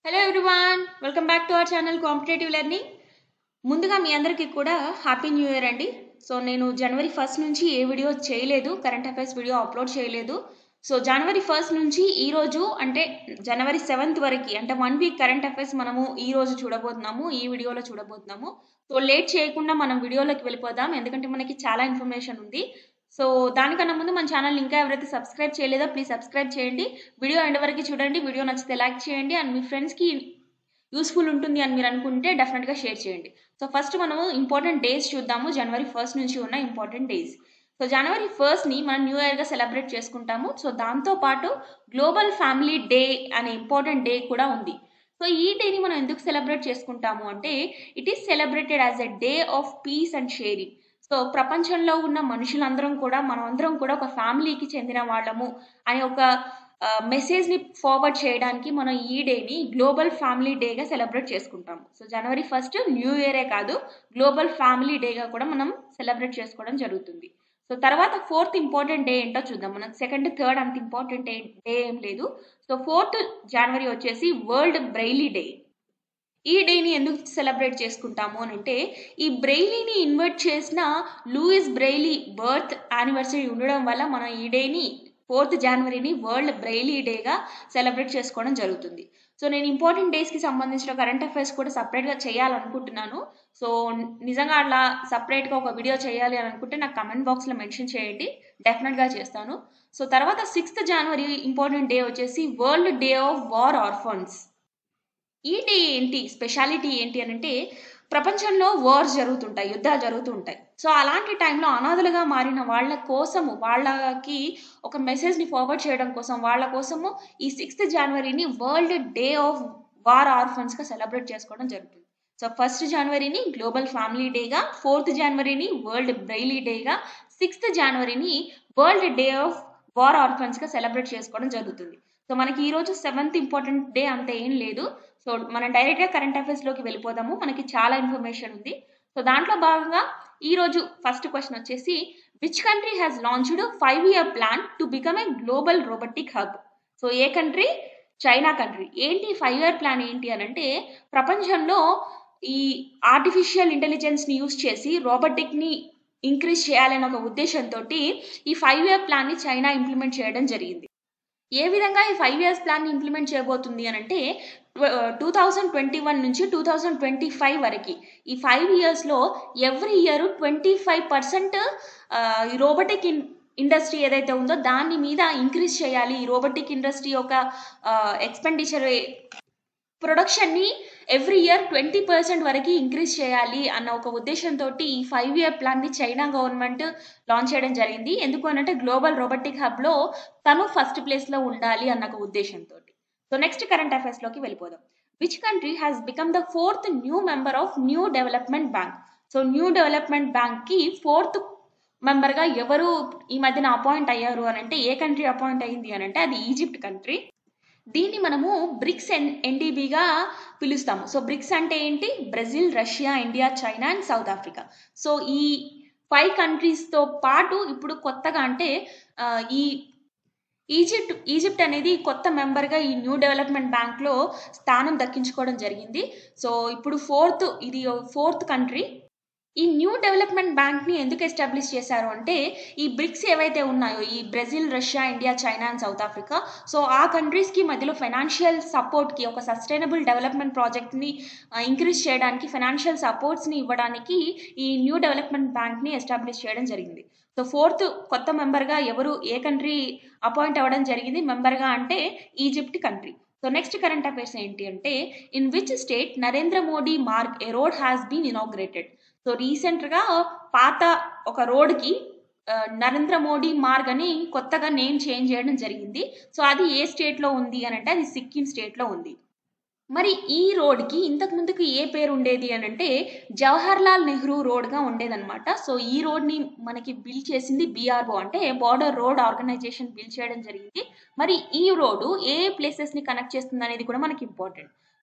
Hello everyone, welcome back to our channel competitive learning. ముందుగా మీ అందరికీ కూడా హ్యాపీ న్యూ ఇయర్ అండి. సో నేను జనవరి 1 నుంచి ఏ వీడియో చేయలేదు, కరెంట్ అఫైర్స్ వీడియో అప్లోడ్ చేయలేదు. సో జనవరి 1 నుంచి ఈ రోజు అంటే జనవరి 7 వరకు అంటే 1 వీక్ కరెంట్ అఫైర్స్ మనము ఈ రోజు చూడబోతున్నాము, ఈ వీడియోలో చూడబోతున్నాము. సో లేట్ చేయకుండా మనం వీడియోలోకి వెళ్ళిపోదాం, ఎందుకంటే మనకి చాలా ఇన్ఫర్మేషన్ ఉంది. సో దానికన్నా ముందు మన ఛానల్ ఇంకా ఎవరైతే సబ్స్క్రైబ్ చేయలేదో ప్లీజ్ సబ్స్క్రైబ్ చేయండి. వీడియో ఎండ్ వరకు చూడండి. వీడియో నచ్చితే లైక్ చేయండి అండ్ మీ ఫ్రెండ్స్కి యూస్ఫుల్ ఉంటుంది అని మీరు అనుకుంటే డెఫినెట్గా షేర్ చేయండి. సో ఫస్ట్ మనము ఇంపార్టెంట్ డేస్ చూద్దాము, జనవరి 1 నుంచి ఉన్న ఇంపార్టెంట్ డేస్. సో జనవరి 1ని మనం న్యూ ఇయర్గా సెలబ్రేట్ చేసుకుంటాము. సో దాంతోపాటు గ్లోబల్ ఫ్యామిలీ డే అనే ఇంపార్టెంట్ డే కూడా ఉంది. సో ఈ డేని మనం ఎందుకు సెలబ్రేట్ చేసుకుంటాము అంటే it is celebrated as a day of peace and sharing. So ప్రపంచంలో ఉన్న మనుషులందరం కూడా మనమందరం కూడా ఒక ఫ్యామిలీకి చెందిన వాళ్ళము అనే ఒక మెసేజ్ని ఫార్వర్డ్ చేయడానికి మనం ఈ డేని గ్లోబల్ ఫ్యామిలీ డేగా సెలబ్రేట్ చేసుకుంటాము. సో జనవరి 1 న్యూ ఇయరే కాదు, గ్లోబల్ ఫ్యామిలీ డేగా కూడా మనం సెలబ్రేట్ చేసుకోవడం జరుగుతుంది. సో తర్వాత 4th ఇంపార్టెంట్ డే ఏంటో చూద్దాం. మనకు 2nd, 3rd అంత ఇంపార్టెంట్ డే ఏం లేదు. సో 4th జనవరి వచ్చేసి వరల్డ్ బ్రెయిలీ డే. ఈ డేని ఎందుకు సెలబ్రేట్ చేసుకుంటాము అని అంటే ఈ బ్రెయిలీని ఇన్వైట్ చేసిన లూయిస్ బ్రెయిలీ బర్త్ యానివర్సరీ ఉండడం వల్ల మనం ఈ డేని 4th జనవరిని వరల్డ్ బ్రెయిలీ డేగా సెలబ్రేట్ చేసుకోవడం జరుగుతుంది. సో నేను ఇంపార్టెంట్ డేస్కి సంబంధించిన కరెంట్ అఫైర్స్ కూడా సపరేట్గా చేయాలనుకుంటున్నాను. సో నిజంగా అలా సపరేట్గా ఒక వీడియో చేయాలి అని అనుకుంటే నాకు కమెంట్ బాక్స్లో మెన్షన్ చేయండి, డెఫినెట్గా చేస్తాను. సో తర్వాత 6th జనవరి ఇంపార్టెంట్ డే వచ్చేసి world day of war orphans. ఈ డే ఏంటి, స్పెషాలిటీ ఏంటి అని అంటే ప్రపంచంలో వార్స్ జరుగుతుంటాయి, యుద్ధాలు జరుగుతూ ఉంటాయి. సో అలాంటి టైంలో అనాథలుగా మారిన వాళ్ళ కోసము, వాళ్ళకి ఒక మెసేజ్ని ఫార్వర్డ్ చేయడం కోసం, వాళ్ళ కోసము ఈ 6th జనవరిని వరల్డ్ డే ఆఫ్ వార్ ఆర్ఫన్స్గా సెలబ్రేట్ చేసుకోవడం జరుగుతుంది. సో 1st జనవరిని గ్లోబల్ ఫ్యామిలీ డేగా, 4th జనవరిని వరల్డ్ బ్రెయిలీ డేగా, 6th జనవరిని వరల్డ్ డే ఆఫ్ వార్ ఆర్ఫన్స్గా సెలబ్రేట్ చేసుకోవడం జరుగుతుంది. సో మనకి ఈరోజు 7th ఇంపార్టెంట్ డే అంత ఏం లేదు. సో మనం డైరెక్ట్గా కరెంట్ అఫైర్స్లోకి వెళ్ళిపోదాము, మనకి చాలా ఇన్ఫర్మేషన్ ఉంది. సో దాంట్లో భాగంగా ఈరోజు ఫస్ట్ క్వశ్చన్ వచ్చేసి which country has launched 5-year plan to become a global robotic hub. So ఏ కంట్రీ? China country. ఏంటి 5-year ప్లాన్ ఏంటి అని అంటే ప్రపంచంలో ఈ ఆర్టిఫిషియల్ ఇంటెలిజెన్స్ని యూజ్ చేసి రోబోటిక్ని ఇంక్రీజ్ చేయాలనే ఒక ఉద్దేశంతో ఈ 5-year ప్లాన్ని చైనా ఇంప్లిమెంట్ చేయడం జరిగింది. ఏ విధంగా ఈ 5 years ప్లాన్ని ఇంప్లిమెంట్ చేయబోతుంది అని అంటే 2021 నుంచి 2025 వరకు ఈ 5 yearsలో ఎవ్రీ ఇయర్ 25% ఈ రోబోటిక్ ఇండస్ట్రీ ఏదైతే ఉందో దాని మీద ఇంక్రీజ్ చేయాలి. ఈ రోబోటిక్ ఇండస్ట్రీ యొక్క ఎక్స్పెండిచర్ ప్రొడక్షన్ని ఎవ్రీ ఇయర్ 20% వరకు ఇంక్రీజ్ చేయాలి అన్న ఒక ఉద్దేశంతో ఈ 5-year ప్లాన్ని చైనా గవర్నమెంట్ లాంచ్ చేయడం జరిగింది. ఎందుకు అనంటే గ్లోబల్ రోబోటిక్ హబ్లో తను ఫస్ట్ ప్లేస్లో ఉండాలి అన్న ఒక ఉద్దేశంతో. సో నెక్స్ట్ కరెంట్ అఫైర్స్లోకి వెళ్ళిపోదాం. Which country has become the 4th new member of new development bank. So new development బ్యాంక్కి 4th మెంబర్గా ఎవరు ఈ మధ్యన అపాయింట్ అయ్యారు అని అంటే ఏ కంట్రీ అపాయింట్ అయ్యింది అని అంటే అది ఈజిప్ట్ కంట్రీ. దీన్ని మనము బ్రిక్స్ ఎన్డీబీగా పిలుస్తాము. సో బ్రిక్స్ అంటే ఏంటి? Brazil, Russia, India, China and South Africa. So ఈ 5 కంట్రీస్తో పాటు ఇప్పుడు కొత్తగా అంటే ఈ ఈజిప్ట్ అనేది కొత్త మెంబర్గా ఈ న్యూ డెవలప్మెంట్ బ్యాంక్లో స్థానం దక్కించుకోవడం జరిగింది. సో ఇప్పుడు ఇది 4th కంట్రీ. ఈ న్యూ డెవలప్మెంట్ బ్యాంక్ని ఎందుకు ఎస్టాబ్లిష్ చేశారు అంటే ఈ బ్రిక్స్ ఏవైతే ఉన్నాయో ఈ Brazil, Russia, India, China and South Africa, so ఆ కంట్రీస్కి మధ్యలో ఫైనాన్షియల్ సపోర్ట్కి ఒక సస్టైనబుల్ డెవలప్మెంట్ ప్రాజెక్ట్ని ఇంక్రీజ్ చేయడానికి ఫైనాన్షియల్ సపోర్ట్స్ని ఇవ్వడానికి ఈ న్యూ డెవలప్మెంట్ బ్యాంక్ని ఎస్టాబ్లిష్ చేయడం జరిగింది. సో 4th కొత్త మెంబర్గా ఏ కంట్రీ అపాయింట్ అవ్వడం జరిగింది మెంబర్గా అంటే Egypt country. So next current affairs ఏంటి అంటే in which state Narendra Modi Marg a road has been inaugurated. So రీసెంట్గా పాత ఒక రోడ్కి నరేంద్ర మోడీ మార్గ్ అని కొత్తగా నేమ్ చేంజ్ చేయడం జరిగింది. సో అది ఏ స్టేట్లో ఉంది అని అంటే అది సిక్కిం స్టేట్లో ఉంది. మరి ఈ రోడ్కి ఇంతకు ముందుకు ఏ పేరు ఉండేది అని అంటే జవహర్లాల్ నెహ్రూ రోడ్గా ఉండేదన్నమాట. సో ఈ రోడ్ని మనకి బిల్డ్ చేసింది BRO అంటే బార్డర్ రోడ్ ఆర్గనైజేషన్ బిల్డ్ చేయడం జరిగింది. మరి ఈ రోడ్డు ఏ ప్లేసెస్ని కనెక్ట్ చేస్తుంది అనేది కూడా మనకి ఇంపార్టెంట్.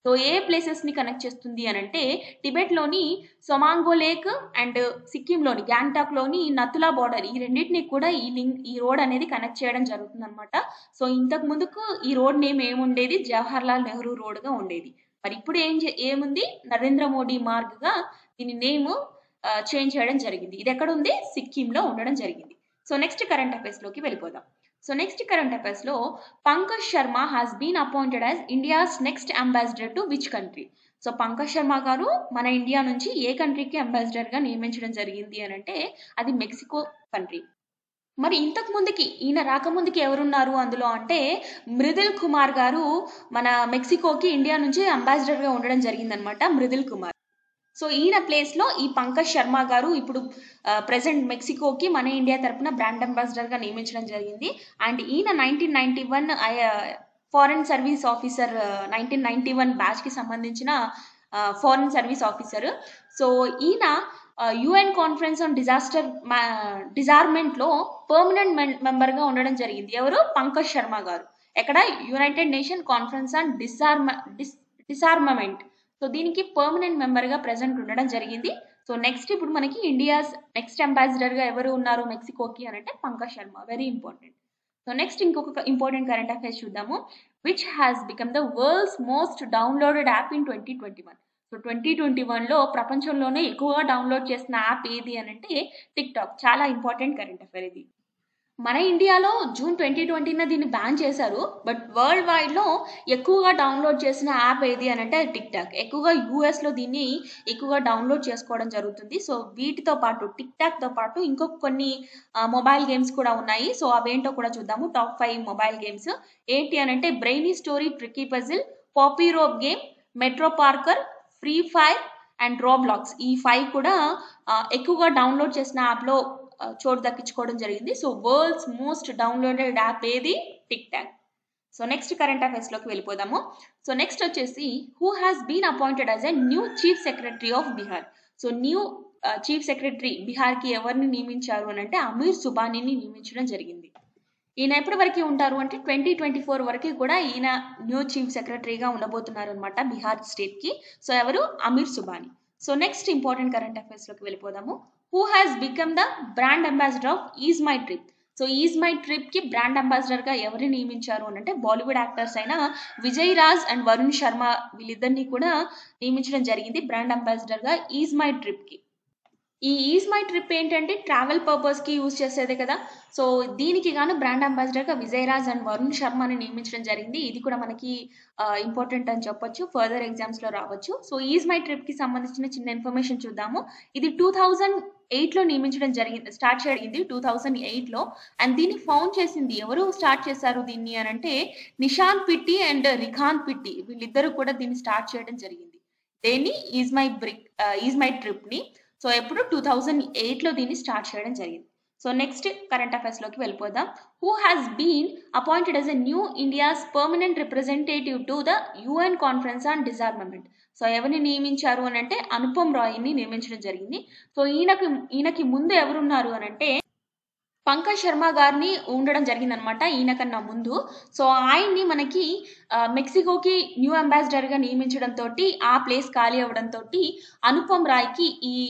సో ఏ ప్లేసెస్ని కనెక్ట్ చేస్తుంది అని అంటే టిబెట్లోని సొమాంగో లేక్ అండ్ సిక్కింలోని గ్యాంగ్టాక్లోని నతులా బార్డర్, ఈ రెండింటిని కూడా ఈ రోడ్ అనేది కనెక్ట్ చేయడం జరుగుతుంది అనమాట. సో ఇంతకు ముందుకు ఈ రోడ్ నేమ్ ఏముండేది, జవహర్లాల్ నెహ్రూ రోడ్గా ఉండేది. మరి ఇప్పుడు ఏముంది, నరేంద్ర మోడీ మార్గ్గా దీని నేమ్ చేంజ్ చేయడం జరిగింది. ఇది ఎక్కడ ఉంది, సిక్కింలో ఉండడం జరిగింది. సో నెక్స్ట్ కరెంట్ అఫైర్స్లోకి వెళ్ళిపోదాం. సో నెక్స్ట్ కరెంట్ అఫైర్స్లో Pankaj Sharma has been appointed as India's next ambassador to which country. So Pankaj Sharma garu మన ఇండియా నుంచి ఏ కంట్రీకి అంబాసిడర్గా నియమించడం జరిగింది అని అంటే అది మెక్సికో కంట్రీ. మరి ఇంతకు ముందుకి ఈయన రాకముందుకి ఎవరున్నారు అందులో అంటే మృదుల్ కుమార్ గారు మన మెక్సికోకి ఇండియా నుంచి అంబాసిడర్గా ఉండడం జరిగిందనమాట, మృదుల్ కుమార్. సో ఈయన ప్లేస్లో ఈ పంకజ్ శర్మ గారు ఇప్పుడు ప్రెసెంట్ మెక్సికోకి మన ఇండియా తరపున బ్రాండ్ అంబాసిడర్గా నియమించడం జరిగింది. అండ్ ఈయన 1991 ఫారెన్ సర్వీస్ ఆఫీసర్, 1991 బ్యాచ్కి సంబంధించిన ఫారెన్ సర్వీస్ ఆఫీసర్. సో ఈయన యుఎన్ కాన్ఫరెన్స్ ఆన్ డిజార్మెంట్లో పర్మనెంట్ మెంబర్గా ఉండడం జరిగింది. ఎవరు, పంకజ్ శర్మ గారు. ఎక్కడ, United Nation conference on disarmament. So దీనికి పర్మనెంట్ మెంబర్గా ప్రెసెంట్ ఉండడం జరిగింది. సో నెక్స్ట్ ఇప్పుడు మనకి ఇండియాస్ నెక్స్ట్ అంబాసిడర్గా ఎవరు ఉన్నారు మెక్సికోకి అని అంటే Pankaj Sharma, very important. So next ఇంకొక ఇంపార్టెంట్ కరెంట్ అఫైర్స్ చూద్దాము. Which has become the world's most downloaded app in 2021. So 2021లో ప్రపంచంలోనే ఎక్కువగా డౌన్లోడ్ చేసిన యాప్ ఏది అని అంటే టిక్ టాక్. చాలా ఇంపార్టెంట్ కరెంట్ అఫైర్ ఇది. మన ఇండియాలో జూన్ 2020న దీన్ని బ్యాన్ చేశారు, బట్ వరల్డ్ వైడ్లో ఎక్కువగా డౌన్లోడ్ చేసిన యాప్ ఏది అని అంటే టిక్ టాక్. ఎక్కువగా యూఎస్లో దీన్ని ఎక్కువగా డౌన్లోడ్ చేసుకోవడం జరుగుతుంది. సో వీటితో పాటు టిక్ టాక్తో పాటు ఇంకొక కొన్ని మొబైల్ గేమ్స్ కూడా ఉన్నాయి. సో అవేంటో కూడా చూద్దాము. టాప్ 5 మొబైల్ గేమ్స్ ఏంటి అని అంటే Brainy Story, Tricky Puzzle, Poppy Rope Game, Metro Parkour, Free Fire and Roblox. ఈ 5 కూడా ఎక్కువగా డౌన్లోడ్ చేసిన యాప్లో చోటు దక్కించుకోవడం జరిగింది. So world's most downloaded app ఏది, TikTok. So next current అఫైర్స్లోకి వెళ్ళిపోదాము. సో నెక్స్ట్ వచ్చేసి who has been appointed as a new chief secretary of Bihar. So new chief secretary బీహార్కి ఎవరిని నియమించారు అని అంటే అమీర్ సుబానీని నియమించడం జరిగింది. ఈయన ఎప్పటి వరకు ఉంటారు అంటే 2024 వరకు కూడా ఈయన న్యూ చీఫ్ సెక్రటరీగా ఉండబోతున్నారు అనమాట బీహార్ స్టేట్కి. సో ఎవరు, Amir Subhani. So next important current అఫైర్స్లోకి వెళ్ళిపోదాము. Who has become the brand ambassador of Ease My Trip. So Ease My ట్రిప్కి బ్రాండ్ అంబాసిడర్గా ఎవరిని నియమించారు అని అంటే బాలీవుడ్ యాక్టర్స్ అయిన విజయ్ రాజ్ అండ్ వరుణ్ శర్మ, వీళ్ళిద్దరిని కూడా నియమించడం జరిగింది బ్రాండ్ అంబాసిడర్గా ఈజ్ మై ట్రిప్కి. ఈ ఈజ్ మై ట్రిప్ ఏంటంటే ట్రావెల్ పర్పస్కి యూజ్ చేసేదే కదా. సో దీనికి గాను బ్రాండ్ అంబాసిడర్గా విజయ్ రాజ్ అండ్ వరుణ్ శర్మని నియమించడం జరిగింది. ఇది కూడా మనకి ఇంపార్టెంట్ అని చెప్పొచ్చు, ఫర్దర్ ఎగ్జామ్స్లో రావచ్చు. సో ఈజ్ మై ట్రిప్కి సంబంధించిన చిన్న ఇన్ఫర్మేషన్ చూద్దాము. ఇది 2008లో నియమించడం జరిగింది, స్టార్ట్ జరిగింది 2008లో. అండ్ దీన్ని ఫౌండ్ చేసింది ఎవరు, స్టార్ట్ చేశారు దీన్ని అని అంటే నిషాంత్ పిట్టి అండ్ రిఖాంత్ పిట్టి, వీళ్ళిద్దరూ కూడా దీన్ని స్టార్ట్ చేయడం జరిగింది. దేన్ని, ఈజ్ మై ట్రిప్ని. సో ఎప్పుడు 2008లో దీన్ని స్టార్ట్ చేయడం జరిగింది. సో నెక్స్ట్ కరెంట్ అఫైర్స్లోకి వెళ్ళిపోదాం. Who has been appointed as a new India's permanent representative to the UN conference on disarmament. So ఎవరిని నియమించారు అని అంటే అనుపమ్ రాయ్ని నియమించడం జరిగింది. సో ఈయనకి ముందు ఎవరున్నారు అని అంటే పంకజ్ శర్మ గారిని ఉండడం జరిగిందనమాట ఈయన కన్నా ముందు. సో ఆయన్ని మనకి మెక్సికోకి న్యూ అంబాసిడర్గా నియమించడంతో ఆ ప్లేస్ ఖాళీ అవ్వడంతో అనుపమ్ రాయ్కి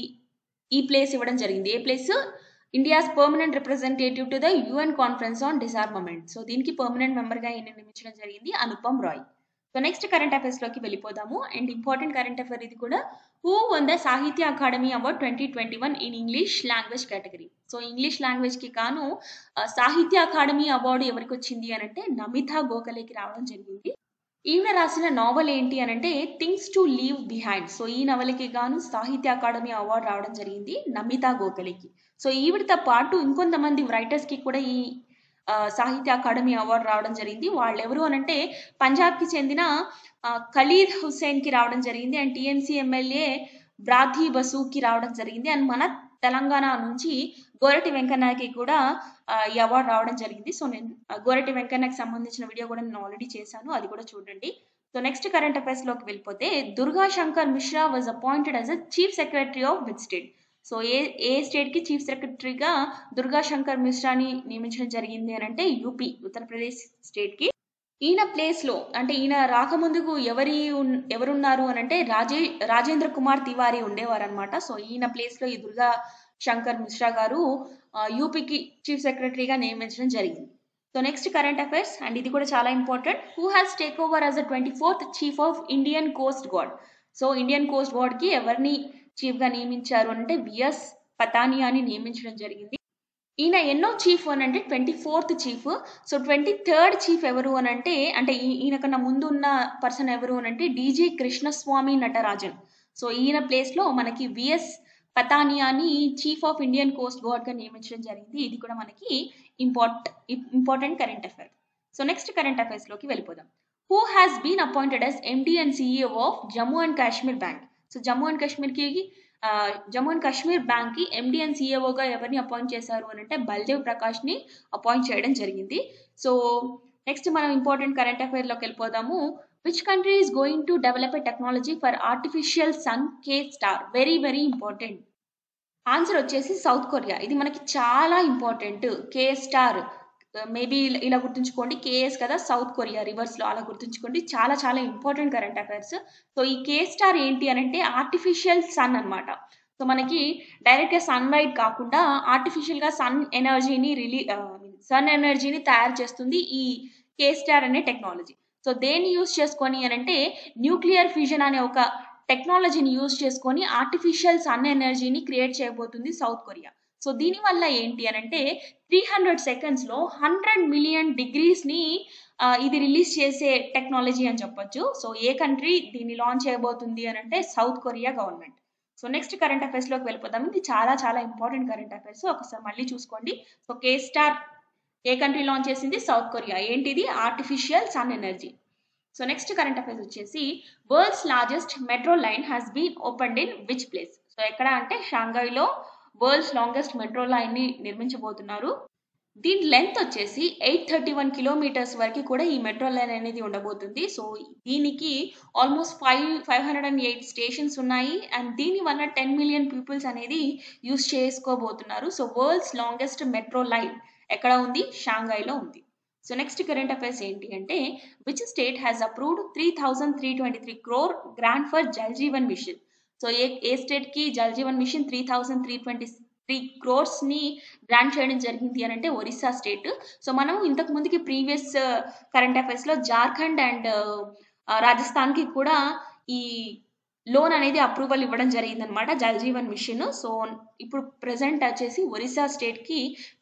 ఈ ప్లేస్ ఇవ్వడం జరిగింది. ఏ place, India's permanent representative to the UN conference on disarmament. So దీనికి పర్మనెంట్ మెంబర్గా ఈయన నియమించడం జరిగింది, Anupam Rai. So next current అఫైర్స్లోకి వెళ్ళిపోదాము. అండ్ ఇంపార్టెంట్ కరెంట్ అఫైర్ ఇది కూడా. Who won the Sahitya Akademi award 2021 in English language category. So English లాంగ్వేజ్కి కాను సాహిత్య అకాడమీ అవార్డు ఎవరికి వచ్చింది అని అంటే నమితా గోఖలేకి రావడం జరిగింది. ఈయన రాసిన నావల్ ఏంటి అని అంటే things to leave behind. So ఈ నవలకి గాను సాహిత్య అకాడమీ అవార్డు రావడం జరిగింది నమితా గోఖలేకి. సో ఈవిడతో పాటు ఇంకొంతమంది రైటర్స్కి కూడా ఈ సాహిత్య అకాడమీ అవార్డు రావడం జరిగింది. వాళ్ళు ఎవరు అని అంటే పంజాబ్కి చెందిన ఖలీద్ హుస్సేన్కి రావడం జరిగింది. అండ్ టీఎంసీ ఎమ్మెల్యే బ్రాథీ బసూకి రావడం జరిగింది. అండ్ మన తెలంగాణ నుంచి గోరటి వెంకన్నకి కూడా ఈ అవార్డు రావడం జరిగింది. సో నేను గోరటి వెంకన్నకి సంబంధించిన వీడియో కూడా నేను ఆల్రెడీ చేశాను, అది కూడా చూడండి. సో నెక్స్ట్ కరెంట్ అఫైర్స్లోకి వెళ్ళిపోతే Durga Shankar Mishra was appointed as a chief secretary of which state. So ఏ స్టేట్కి చీఫ్ సెక్రటరీగా దుర్గా శంకర్ మిశ్రాని నియమించడం జరిగింది అని అంటే యూపీ, ఉత్తరప్రదేశ్ స్టేట్కి. ఈయన ప్లేస్లో అంటే ఈయన రాకముందుకు ఎవరున్నారు అని అంటే రాజేంద్ర కుమార్ తివారీ ఉండేవారు అనమాట. సో ఈయన ప్లేస్లో ఈ దుర్గా శంకర్ మిశ్రా గారు యూపీకి చీఫ్ సెక్రటరీగా నియమించడం జరిగింది. So next current affairs, and ఇది కూడా చాలా important. Who has take over as the 24th chief of Indian coast guard? So Indian coast గార్డ్కి ఎవరిని చీఫ్గా నియమించారు అంటే విఎస్ పతానియాని నియమించడం జరిగింది. ఈయన ఎన్నో చీఫ్ అని అంటే 24th chief. So 23rd chief ఎవరు అని అంటే ఈయన కన్నా ముందు ఉన్న పర్సన్ ఎవరు అని అంటే డీజీ కృష్ణస్వామి నటరాజన్. సో ఈయన ప్లేస్లో మనకి విఎస్ పతానియాని చీఫ్ ఆఫ్ ఇండియన్ కోస్ట్ గార్డ్గా నియమించడం జరిగింది. ఇది కూడా మనకి important current affair. So next current అఫైర్స్లోకి వెళ్ళిపోదాం. Who has been appointed as MD and CEO of Jammu and Kashmir bank? So Jammu and Kashmir bank కి ఎండి అండ్ సిఇఓగా ఎవరిని అపాయింట్ చేశారు అని అంటే బల్దేవ్ ప్రకాష్ ని అపాయింట్ చేయడం జరిగింది. సో నెక్స్ట్ మనం ఇంపార్టెంట్ కరెంట్ అఫైర్ లోకి వెళ్ళిపోదాము. Which country is going to develop a technology for artificial sun K star? Very very important. Answer వచ్చేసి సౌత్ కొరియా. ఇది మనకి చాలా ఇంపార్టెంట్. కే స్టార్ మేబీ ఇలా గుర్తుంచుకోండి, కేఎస్ కదా సౌత్ కొరియా రివర్స్ లో, అలా గుర్తుంచుకోండి. చాలా చాలా ఇంపార్టెంట్ కరెంట్ అఫైర్స్. సో ఈ కే స్టార్ ఏంటి అని అంటే ఆర్టిఫిషియల్ సన్ అనమాట. సో మనకి డైరెక్ట్ గా సన్ లైట్ కాకుండా ఆర్టిఫిషియల్ గా సన్ ఎనర్జీని తయారు చేస్తుంది ఈ కే స్టార్ అనే టెక్నాలజీ. సో దేన్ని యూజ్ చేసుకొని అని అంటే న్యూక్లియర్ ఫ్యూజన్ అనే ఒక టెక్నాలజీని యూజ్ చేసుకొని ఆర్టిఫిషియల్ సన్ ఎనర్జీని క్రియేట్ చేయబోతుంది సౌత్ కొరియా. సో దీనివల్ల ఏంటి అని అంటే 300 seconds లో 100 million degrees ని ఇది రిలీజ్ చేసే టెక్నాలజీ అని చెప్పొచ్చు. సో ఏ కంట్రీ దీన్ని లాంచ్ చేయబోతుంది అని అంటే South Korea government. So next current affairs లోకి వెళ్ళిపోదాం. ఇది చాలా చాలా ఇంపార్టెంట్ కరెంట్ అఫైర్స్, ఒకసారి మళ్ళీ చూసుకోండి. సో కే స్టార్ ఏ కంట్రీ లాంచ్ చేసింది? South Korea. ఏంటిది? Artificial sun energy. So next current affairs వచ్చేసి world's largest metro line has been opened in which place? So ఎక్కడ అంటే షాంఘైలో వరల్డ్స్ లాంగెస్ట్ మెట్రో లైన్ ని నిర్మించబోతున్నారు. దీని లెంత్ వచ్చేసి 831 kilometers వరకు కూడా ఈ మెట్రో లైన్ అనేది ఉండబోతుంది. సో దీనికి ఆల్మోస్ట్ 508 స్టేషన్స్ ఉన్నాయి, అండ్ దీని వల్ల 10 million పీపుల్స్ అనేది యూజ్ చేసుకోబోతున్నారు. So world's longest metro line ఎక్కడ ఉంది? షాంఘైలో ఉంది. సో నెక్స్ట్ కరెంట్ అఫైర్స్ ఏంటి అంటే which state has approved 3,323 crore grant for Jal Jeevan mission? So ఏ స్టేట్ కి జల్ జీవన్ మిషన్ 3,323 crores ని గ్రాంట్ చేయడం జరిగింది అని అంటే ఒరిస్సా స్టేట్. సో మనం ఇంతకు ముందుకి ప్రీవియస్ కరెంట్ అఫైర్స్ లో జార్ఖండ్ అండ్ రాజస్థాన్ కి కూడా ఈ లోన్ అనేది అప్రూవల్ ఇవ్వడం జరిగింది అనమాట, జల్ జీవన్ మిషన్. సో ఇప్పుడు ప్రెసెంట్ వచ్చేసి ఒరిస్సా స్టేట్ కి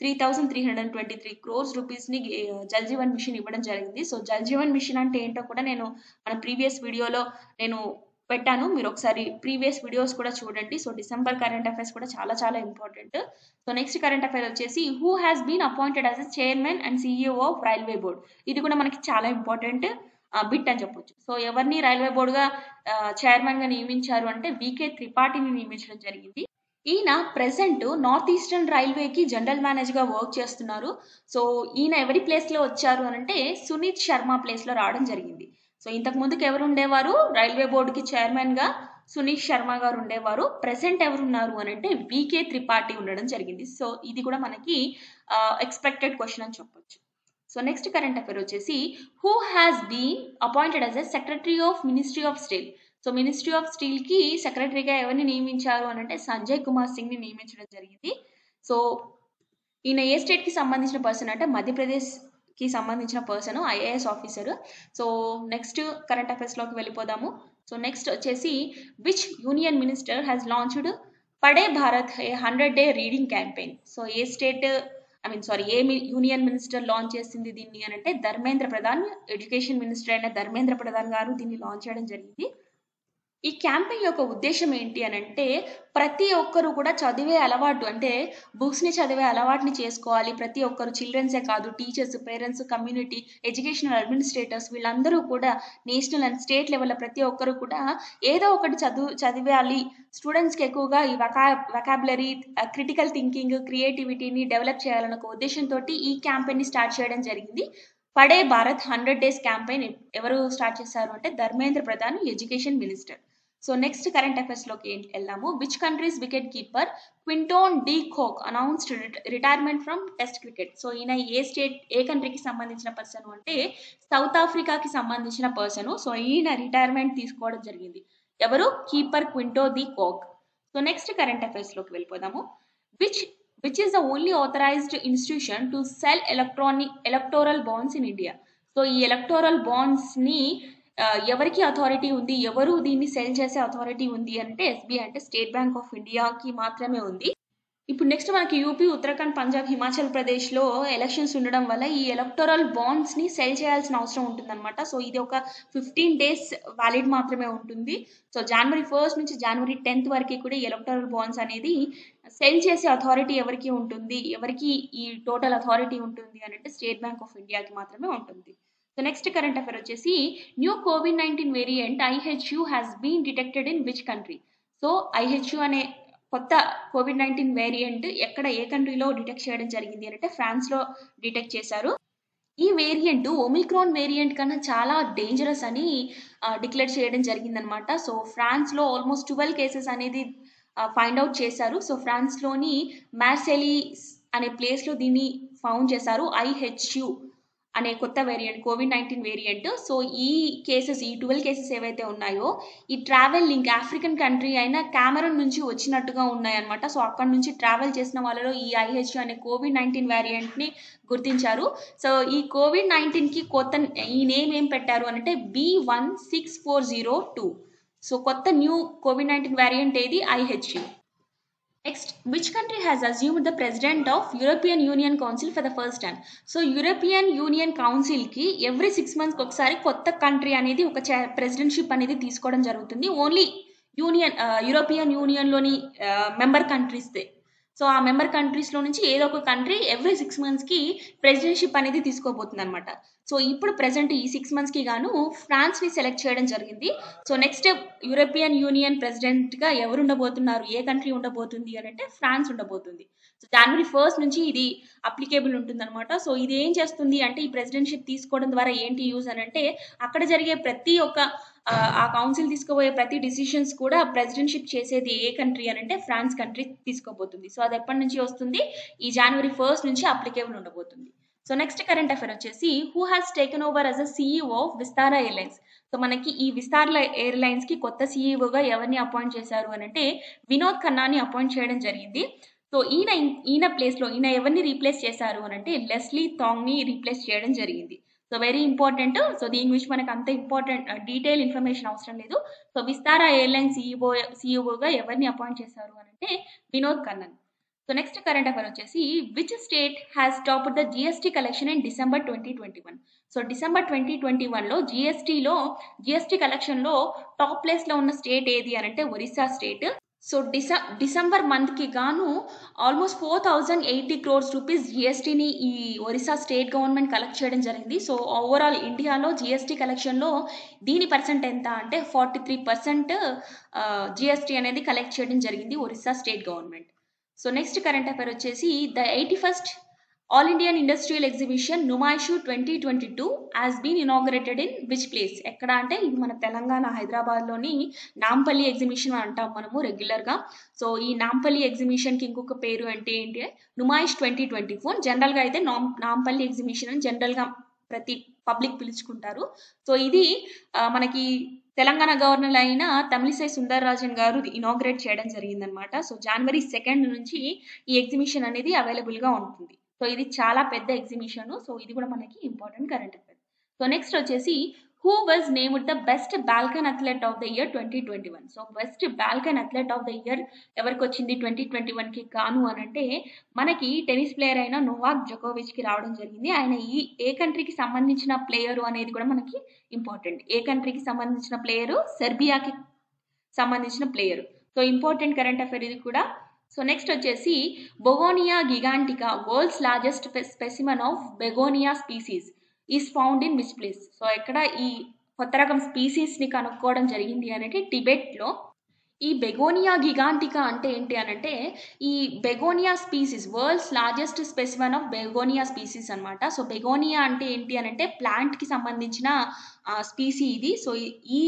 3,323 crores రూపీస్ ని జల్ జీవన్ మిషన్ ఇవ్వడం జరిగింది. సో జల్ జీవన్ మిషన్ అంటే ఏంటో కూడా నేను మన ప్రీవియస్ వీడియోలో పెట్టాను, మీరు ఒకసారి ప్రీవియస్ వీడియోస్ కూడా చూడండి. సో డిసెంబర్ కరెంట్ అఫైర్స్ కూడా చాలా చాలా important. So next current affair వచ్చేసి who has been appointed as a chairman and CEO of railway board? ఇది కూడా మనకి చాలా ఇంపార్టెంట్ బిట్ అని చెప్పొచ్చు. సో ఎవరిని రైల్వే బోర్డ్ గా చైర్మన్ గా నియమించారు అంటే వికే త్రిపాఠిని నియమించడం జరిగింది. ఈయన ప్రెసెంట్ నార్త్ ఈస్టర్న్ రైల్వేకి జనరల్ మేనేజర్ గా వర్క్ చేస్తున్నారు. సో ఈయన ఎవరి ప్లేస్ లో వచ్చారు అని అంటే సునీత్ శర్మ ప్లేస్ లో రావడం జరిగింది. సో ఇంతకు ముందుకు ఎవరు ఉండేవారు? రైల్వే బోర్డుకి చైర్మన్ గా సునీత్ శర్మ గారు ఉండేవారు. ప్రెసెంట్ ఎవరున్నారు అని అంటే వికే త్రిపాఠి ఉండడం జరిగింది. సో ఇది కూడా మనకి ఎక్స్పెక్టెడ్ క్వశ్చన్ అని చెప్పొచ్చు. సో నెక్స్ట్ కరెంట్ అఫైర్ వచ్చేసి who has been appointed as a secretary of ministry of steel? So ministry of steel కి సెక్రటరీగా ఎవరిని నియమించారు అని అంటే సంజయ్ కుమార్ సింగ్ ని నియమించడం జరిగింది. సో ఈయన ఏ స్టేట్ కి సంబంధించిన పర్సన్ అంటే మధ్యప్రదేశ్ కి సంబంధించిన person, IAS officer. So next current affairs లోకి వెళ్ళిపోదాము. సో నెక్స్ట్ వచ్చేసి which union minister has launched Padhe Bharat a 100-day reading campaign? So ఏ యూనియన్ మినిస్టర్ లాంచ్ చేసింది దీన్ని అని అంటే ధర్మేంద్ర ప్రధాన్. ఎడ్యుకేషన్ మినిస్టర్ అయిన ధర్మేంద్ర ప్రధాన్ గారు దీన్ని లాంచ్ చేయడం జరిగింది. ఈ క్యాంపెయిన్ యొక్క ఉద్దేశం ఏంటి అని అంటే ప్రతి ఒక్కరు కూడా చదివే అలవాటు, అంటే బుక్స్ ని చదివే అలవాటుని చేసుకోవాలి. ప్రతి ఒక్కరు, చిల్డ్రన్సే కాదు, teachers, parents, community, educational administrators, వీళ్ళందరూ కూడా నేషనల్ అండ్ స్టేట్ లెవెల్లో ప్రతి ఒక్కరు కూడా ఏదో ఒకటి చదివాలి. స్టూడెంట్స్కి ఎక్కువగా ఈ వొకాబులరీ, క్రిటికల్ థింకింగ్, క్రియేటివిటీని డెవలప్ చేయాలన్న ఒక ఉద్దేశంతో ఈ క్యాంపెయిన్ ని స్టార్ట్ చేయడం జరిగింది. పడే భారత్ 100 days క్యాంపెయిన్ ఎవరు స్టార్ట్ చేశారు అంటే Dharmendra Pradhan, education minister. So next current అఫైర్స్లోకి వెళ్దాము. Which country's wicket keeper Quinton de Kock announced retirement from test cricket. So ఈయన ఏ కంట్రీకి సంబంధించిన పర్సన్ అంటే సౌత్ ఆఫ్రికాకి సంబంధించిన పర్సన్. సో ఈయన రిటైర్మెంట్ తీసుకోవడం జరిగింది. ఎవరు? Keeper Quinton de Kock. So next current అఫైర్స్లోకి వెళ్ళిపోదాము. Which is the only authorized institution to sell electoral bonds in India. So ఈ ఎలక్టోరల్ బాండ్స్ని ఎవరికి అథారిటీ ఉంది, ఎవరు దీన్ని సెల్ చేసే అథారిటీ ఉంది అంటే ఎస్బీఐ అంటే స్టేట్ బ్యాంక్ ఆఫ్ ఇండియాకి మాత్రమే ఉంది. ఇప్పుడు నెక్స్ట్ మనకి యూపీ, ఉత్తరాఖండ్, పంజాబ్, హిమాచల్ ప్రదేశ్లో ఎలక్షన్స్ ఉండడం వల్ల ఈ ఎలక్టోరల్ బాండ్స్ని సెల్ చేయాల్సిన అవసరం ఉంటుందన్నమాట. సో ఇది ఒక 15 days వ్యాలిడ్ మాత్రమే ఉంటుంది. సో January 1st నుంచి January 10th వరకు కూడా ఈ ఎలక్టోరల్ బాండ్స్ అనేది సెల్ చేసే అథారిటీ ఎవరికి ఉంటుంది, ఎవరికి ఈ టోటల్ అథారిటీ ఉంటుంది అని అంటే స్టేట్ బ్యాంక్ ఆఫ్ ఇండియాకి మాత్రమే ఉంటుంది. సో నెక్స్ట్ కరెంట్ అఫైర్ వచ్చేసి న్యూ COVID-19 variant IHU has been detected in which country. So IHU అనే కొత్త COVID-19 వేరియంట్ ఏ కంట్రీలో డిటెక్ట్ చేయడం జరిగింది అంటే ఫ్రాన్స్లో డిటెక్ట్ చేశారు. ఈ వేరియంట్ ఒమిక్రాన్ వేరియంట్ కన్నా చాలా డేంజరస్ అని డిక్లేర్ చేయడం జరిగిందనమాట. సో ఫ్రాన్స్లో ఆల్మోస్ట్ 12 కేసెస్ అనేది ఫైండ్ అవుట్ చేశారు. సో ఫ్రాన్స్లోని మార్సెలీస్ అనే ప్లేస్లో దీన్ని ఫౌండ్ చేశారు. IHU అనే కొత్త వేరియంట్ COVID-19 వేరియంట్. సో ఈ 12 కేసెస్ ఏవైతే ఉన్నాయో ఈ ట్రావెల్ లింక్ ఆఫ్రికన్ కంట్రీ అయిన కెమెరూన్ నుంచి వచ్చినట్టుగా ఉన్నాయన్నమాట. సో అక్కడ నుంచి ట్రావెల్ చేసిన వాళ్ళలో ఈ IHU అనే COVID-19 వేరియంట్ని గుర్తించారు. సో ఈ COVID-19కి కొత్త ఈ నేమ్ ఏం పెట్టారు అంటే B16402. సో కొత్త న్యూ COVID-19 వేరియంట్ ఏది? IHU. Next, which country has assumed the president of European Union Council for the first time? So European Union Council ki every 6 months ఒకసారి కొత్త కంట్రీ అనేది ఒక ప్రెసిడెంట్షిప్ అనేది తీసుకోవడం జరుగుతుంది. ఓన్లీ యూరోపియన్ యూనియన్లోని మెంబర్ కంట్రీస్దే. సో ఆ మెంబర్ కంట్రీస్లో నుంచి ఏదో ఒక కంట్రీ every 6 monthsకి ప్రెసిడెంట్షిప్ అనేది తీసుకోబోతుంది అనమాట. సో ఇప్పుడు ప్రెసెంట్ ఈ 6 monthsకి గాను ఫ్రాన్స్ని సెలెక్ట్ చేయడం జరిగింది. సో నెక్స్ట్ యూరోపియన్ యూనియన్ ప్రెసిడెంట్గా ఎవరు ఉండబోతున్నారు, ఏ కంట్రీ ఉండబోతుంది అని అంటే ఫ్రాన్స్ ఉండబోతుంది. సో January 1st నుంచి ఇది అప్లికేబుల్ ఉంటుంది అనమాట. సో ఇది ఏం చేస్తుంది అంటే ఈ ప్రెసిడెంట్షిప్ తీసుకోవడం ద్వారా ఏంటి యూజ్ అని అంటే అక్కడ జరిగే ప్రతి ఒక్క ఆ కౌన్సిల్ తీసుకోబోయే ప్రతి డిసిషన్స్ కూడా ప్రెసిడెంట్షిప్ చేసేది ఏ కంట్రీ అని అంటే ఫ్రాన్స్ కంట్రీ తీసుకోబోతుంది. సో అది ఎప్పటి నుంచి వస్తుంది? ఈ January 1st నుంచి అప్లికేబుల్ ఉండబోతుంది. సో నెక్స్ట్ కరెంట్ అఫైర్ వచ్చేసి who has taken over as a CEO of Vistara airlines. So మనకి ఈ విస్తారా ఎయిర్లైన్స్కి కొత్త CEOగా ఎవరిని అపాయింట్ చేశారు అని అంటే వినోద్ ఖన్నాని అపాయింట్ చేయడం జరిగింది. సో ఈయన ప్లేస్లో ఎవరిని రీప్లేస్ చేశారు అని అంటే లెస్లీ థాంగ్ని రీప్లేస్ చేయడం జరిగింది. So very important. సో దీని గురించి మనకు అంత ఇంపార్టెంట్ డీటెయిల్ ఇన్ఫర్మేషన్ అవసరం లేదు. సో విస్తారా ఎయిర్లైన్ CEOగా ఎవరిని అపాయింట్ చేశారు అని అంటే Vinod Khannan. So next current affair వచ్చేసి which state has topped the GST collection in December 2021. So December 2021లో GST కలెక్షన్లో టాప్ ప్లేస్లో ఉన్న స్టేట్ ఏది అని అంటే ఒరిస్సా స్టేట్. సో డిసెంబర్ మంత్కి గాను ఆల్మోస్ట్ 4080 crores రూపీస్ GSTని ఈ ఒరిస్సా స్టేట్ గవర్నమెంట్ కలెక్ట్ చేయడం జరిగింది. సో ఓవరాల్ ఇండియాలో GST కలెక్షన్లో దీని పర్సెంట్ ఎంత అంటే 43% GST అనేది కలెక్ట్ చేయడం జరిగింది Orissa state government. So next current affair వచ్చేసి the 81st all Indian industrial exhibition Numaish 2022 has been inaugurated in which place. ఎక్కడ అంటే ఇది మన తెలంగాణ హైదరాబాద్లోని నాంపల్లి ఎగ్జిబిషన్ అంటాం మనము రెగ్యులర్గా. సో ఈ నాంపల్లి ఎగ్జిబిషన్కి ఇంకొక పేరు అంటే ఏంటి నుమాయిష్ 2024. జనరల్గా అయితే నాంపల్లి ఎగ్జిబిషన్ అని జనరల్గా ప్రతి పబ్లిక్ పిలుచుకుంటారు. సో ఇది మనకి తెలంగాణ గవర్నర్ అయిన తమిళిసై సుందరరాజన్ గారు ఇనాగ్రేట్ చేయడం జరిగిందనమాట. సో January 2nd నుంచి ఈ ఎగ్జిబిషన్ అనేది అవైలబుల్గా ఉంటుంది. సో ఇది చాలా పెద్ద ఎగ్జిబిషన్. సో ఇది కూడా మనకి important current affair. So next వచ్చేసి who was named the best Balkan athlete of the year 2021. So best Balkan athlete of the year ఎవరికి వచ్చింది 2021కి గాను అని అంటే మనకి టెన్నిస్ ప్లేయర్ అయిన నోవాక్ జోకోవిచ్కి రావడం జరిగింది. ఆయన ఏ కంట్రీకి సంబంధించిన ప్లేయరు అనేది కూడా మనకి ఇంపార్టెంట్. ఏ కంట్రీకి సంబంధించిన ప్లేయరు? సెర్బియాకి సంబంధించిన player. So important current affair ఇది కూడా. సో నెక్స్ట్ వచ్చేసి begonia gigantica world's largest specimen of begonia species is found in which place. So ఎక్కడ ఈ కొత్త రకం స్పీసీస్ని కనుక్కోవడం జరిగింది అంటే టిబెట్లో. ఈ బెగోనియా గిగాంటికా అంటే ఏంటి అని అంటే ఈ begonia species world's largest specimen of begonia species అనమాట. సో బెగోనియా అంటే ఏంటి అని అంటే ప్లాంట్కి సంబంధించిన స్పీసీ ఇది. సో ఈ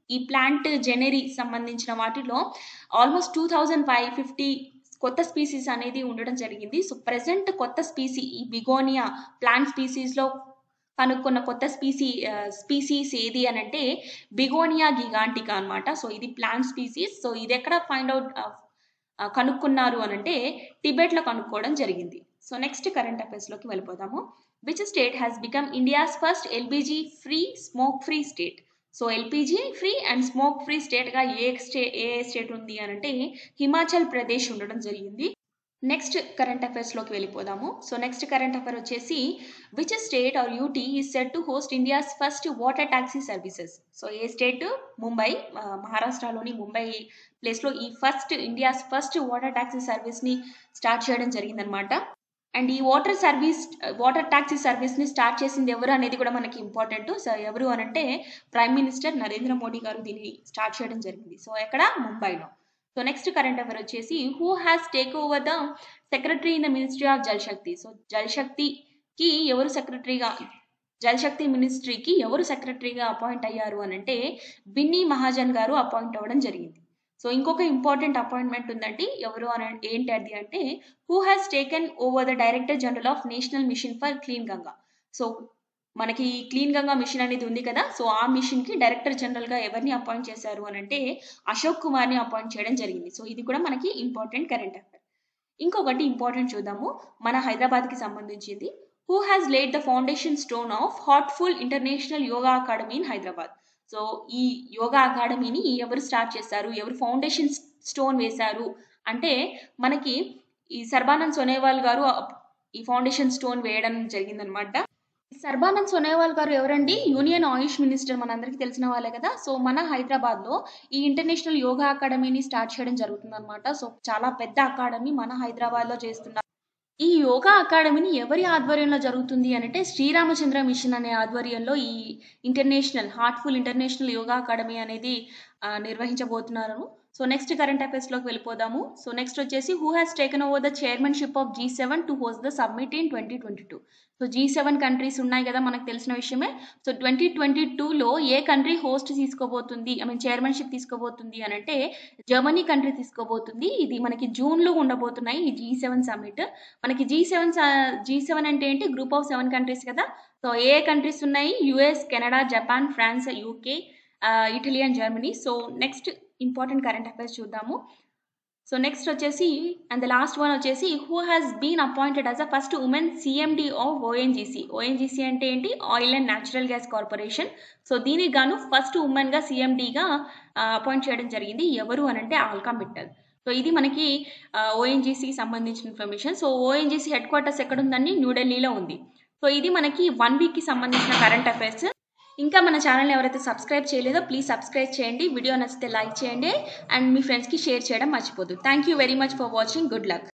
ఈ ప్లాంట్ జెనరీ సంబంధించిన వాటిలో ఆల్మోస్ట్ 2550 కొత్త స్పీసీస్ అనేది ఉండడం జరిగింది. సో ప్రెజెంట్ కొత్త ఈ బిగోనియా ప్లాంట్ స్పీసీస్లో కనుక్కున్న కొత్త స్పీసీస్ ఏది అని అంటే బిగోనియా గిగాంటికా అనమాట. సో ఇది ప్లాంట్ స్పీసీస్. సో ఇది ఎక్కడ కనుక్కున్నారు అని అంటే టిబెట్లో కనుక్కోవడం జరిగింది. సో నెక్స్ట్ కరెంట్ అఫైర్స్లోకి వెళ్ళిపోదాము. Which state has become India's first LPG free smoke free state? So LPG free and smoke free స్టేట్గా ఏ స్టేట్ ఉంది అని అంటే హిమాచల్ ప్రదేశ్ ఉండడం జరిగింది. నెక్స్ట్ కరెంట్ అఫైర్స్లోకి వెళ్ళిపోదాము. సో నెక్స్ట్ కరెంట్ అఫైర్ వచ్చేసి which state or UT is set to host India's first water taxi services? So ఏ స్టేట్? ముంబై, మహారాష్ట్రలోని ముంబై ప్లేస్లో ఈ ఇండియాస్ ఫస్ట్ వాటర్ ట్యాక్సీ సర్వీస్ని స్టార్ట్ చేయడం జరిగిందనమాట. అండ్ ఈ వాటర్ ట్యాక్సీ సర్వీస్ని స్టార్ట్ చేసింది ఎవరు అనేది కూడా మనకి ఇంపార్టెంట్. సో ఎవరు అని అంటే ప్రైమ్ మినిస్టర్ నరేంద్ర మోడీ గారు దీన్ని స్టార్ట్ చేయడం జరిగింది. సో ఎక్కడ? ముంబైలో. సో నెక్స్ట్ కరెంట్ అఫైర్ వచ్చేసి who has take over the secretary in the ministry of Jal Shakti? So Jal Shakti మినిస్ట్రీకి ఎవరు సెక్రటరీగా అపాయింట్ అయ్యారు అని అంటే బిన్నీ మహాజన్ గారు అపాయింట్ అవ్వడం జరిగింది. సో ఇంకొక ఇంపార్టెంట్ అపాయింట్మెంట్ ఉందండి. ఎవరు అని ఏంటి అది అంటే who has taken over the director general of national mission for clean Ganga? So మనకి క్లీన్ గంగా మిషన్ అనేది ఉంది కదా. సో ఆ మిషన్కి డైరెక్టర్ జనరల్గా ఎవరిని అపాయింట్ చేశారు అని అంటే అశోక్ కుమార్ని అపాయింట్ చేయడం జరిగింది. సో ఇది కూడా మనకి ఇంపార్టెంట్ కరెంట్ అఫైర్. ఇంకొకటి ఇంపార్టెంట్ చూద్దాము, మన హైదరాబాద్కి సంబంధించింది. Who has laid the foundation stone of heartful international yoga academy in Hyderabad? So ఈ యోగా అకాడమీని ఎవరు స్టార్ట్ చేశారు, ఎవరు ఫౌండేషన్ స్టోన్ వేశారు అంటే మనకి ఈ సర్బానంద్ సోనోవాల్ గారు ఈ ఫౌండేషన్ స్టోన్ వేయడం జరిగిందనమాట. సర్బానంద్ సోనోవాల్ గారు ఎవరండి? యూనియన్ ఆయుష్ మినిస్టర్, మనందరికీ తెలిసిన వాళ్ళే కదా. సో మన హైదరాబాద్లో ఈ ఇంటర్నేషనల్ యోగా అకాడమీని స్టార్ట్ చేయడం జరుగుతుందన్నమాట. సో చాలా పెద్ద అకాడమీ మన హైదరాబాద్లో చేస్తున్నారు. ఈ యోగా అకాడమీని ఎవరి ఆధ్వర్యంలో జరుగుతుంది అంటే శ్రీరామచంద్ర మిషన్ అనే ఆధ్వర్యంలో ఈ హార్ట్ఫుల్ ఇంటర్నేషనల్ యోగా అకాడమీ అనేది నిర్వహించబోతున్నారు. సో నెక్స్ట్ కరెంట్ అఫైర్స్లోకి వెళ్ళిపోదాము. సో నెక్స్ట్ వచ్చేసి who has taken over the chairmanship of G7 to host the summit in 2022? So G7 countries ఉన్నాయి కదా, మనకు తెలిసిన విషయమే. సో 2022లో ఏ కంట్రీ చైర్మన్షిప్ తీసుకోబోతుంది అని అంటే జర్మనీ కంట్రీ తీసుకోబోతుంది. ఇది మనకి జూన్లో ఉండబోతున్నాయి ఈ G7 సమ్మిట్. మనకి G7 అంటే ఏంటి? గ్రూప్ ఆఫ్ 7 కంట్రీస్ కదా. సో ఏ కంట్రీస్ ఉన్నాయి? US, Canada, Japan, France, UK, Italy and Germany. So next important current affairs చూద్దాము. సో నెక్స్ట్ వచ్చేసి అండ్ ద లాస్ట్ వన్ వచ్చేసి who has been appointed as the first women CMD of ONGC? ONGC అంటే ఏంటి? Oil and natural gas corporation. So దీనికి గాను first ఉమెన్గా CMDగా appoint చేయడం జరిగింది. ఎవరు అని అంటే ఆల్కా మిట్టల్. సో ఇది మనకి ONGCకి సంబంధించిన information. So ONGC head quarters ఎక్కడ ఉందండి? న్యూఢిల్లీలో ఉంది. సో ఇది మనకి 1 వీక్కి సంబంధించిన కరెంట్ అఫైర్స్. ఇంకా మన ఛానల్ని ఎవరైతే సబ్స్క్రైబ్ చేయలేదో ప్లీజ్ సబ్స్క్రైబ్ చేయండి. వీడియో నచ్చితే లైక్ చేయండి అండ్ మీ ఫ్రెండ్స్కి షేర్ చేయడం మర్చిపోద్దు. Thank you very much for watching. Good luck.